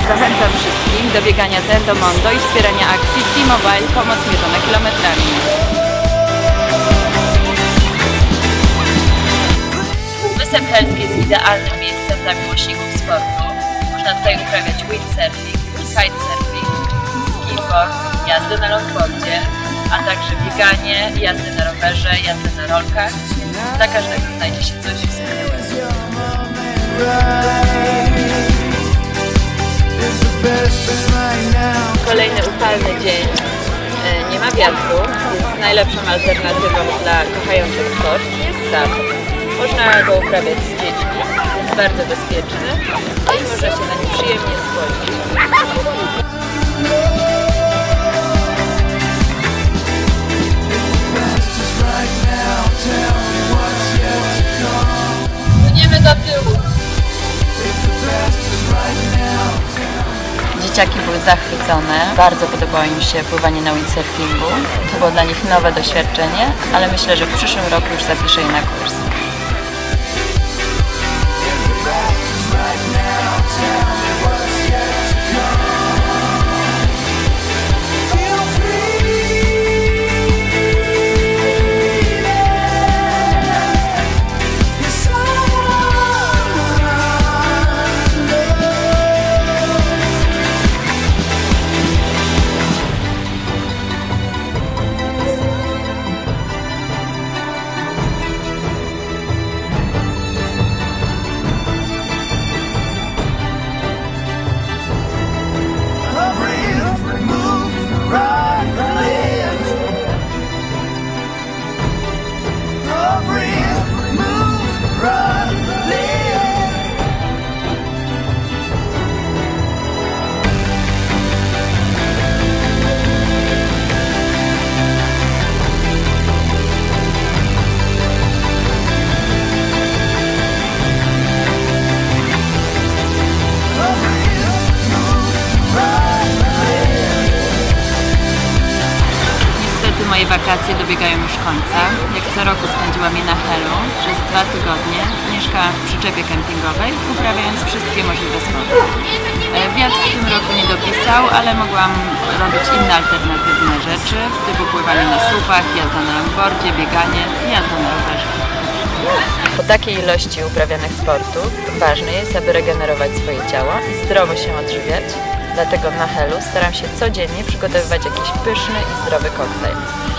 Zachęcam wszystkich do biegania z Endomondo i wspierania akcji T-Mobile Pomoc mierzona kilometrami. Wysep Helski jest idealnym miejscem dla miłośników sportu. Można tutaj uprawiać windsurfing, kitesurfing, skitboard, jazdę na longboardzie, a także bieganie, jazdę na rowerze, jazdę na rolkach. Dla każdego znajdzie się coś wspaniałego. Kolejny upalny dzień. Nie ma wiatru, więc najlepszą alternatywą dla kochających sport jest SUP. Można go uprawiać z dziećmi, jest bardzo bezpieczny i można się na nim przyjemnie spłodzić. Płyniemy do tyłu. Dzieciaki były zachwycone, bardzo podobało im się pływanie na windsurfingu. To było dla nich nowe doświadczenie, ale myślę, że w przyszłym roku już zapiszę je na kurs. Moje wakacje dobiegają już końca. Jak co roku spędziłam je na Helu. Przez 2 tygodnie mieszkałam w przyczepie kempingowej, uprawiając wszystkie możliwe sporty. Wiatr w tym roku nie dopisał, ale mogłam robić inne alternatywne rzeczy, typu pływanie na słupach, jazda na longboardzie, bieganie i jazda na rowerze. Po takiej ilości uprawianych sportów ważne jest, aby regenerować swoje ciało i zdrowo się odżywiać. Dlatego na Helu staram się codziennie przygotowywać jakiś pyszny i zdrowy koktajl.